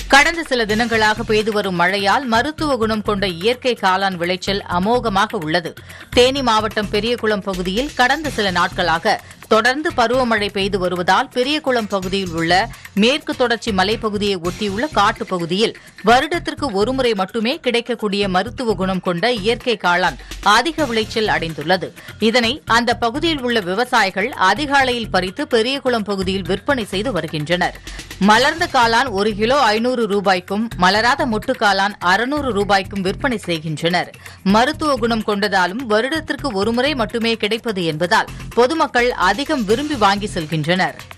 கடந்த சில தினங்களாக பெய்து வரும் மழையால் மருத்துவ குணம் கொண்ட இயற்கை காளான் விளைச்சல் அமோகமாக உள்ளது. தேனி மாவட்டம் பெரியகுளம் பகுதியில் கடந்த சில நாட்களாக தொடர்ந்து பருவமழை பெய்து வருவதால் பெரியகுளம் பகுதியில் உள்ள மேற்கு தொடர்ச்சி மலைப்பகுதியை ஒட்டியுள்ள காட்டுப்பகுதியில் வருடத்திற்கு ஒருமுறை மட்டுமே கிடைக்கக்கூடிய மருத்துவ குணம் கொண்ட இயற்கை காளான் அதிக விளைச்சல் அடைந்துள்ளது. இதனை அந்த பகுதியில் உள்ள விவசாயிகள் அதிகாலையில் பறித்து பெரியகுளம் பகுதியில் விற்பனை செய்து வருகின்றனர். மலர்ந்த காளான் 1 கிலோ 500 ரூபாய்க்கும் மலராத மொட்டு காளான் 600 ரூபாய்க்கும் விற்பனை செய்கின்றனர். மருத்துவ குணம் கொண்டதாலும் வருடத்திற்கு ஒருமுறை மட்டுமே கிடைப்பது என்பதால் பொதுமக்கள் அதிகம் விரும்பி வாங்கி செல்கின்றனர்.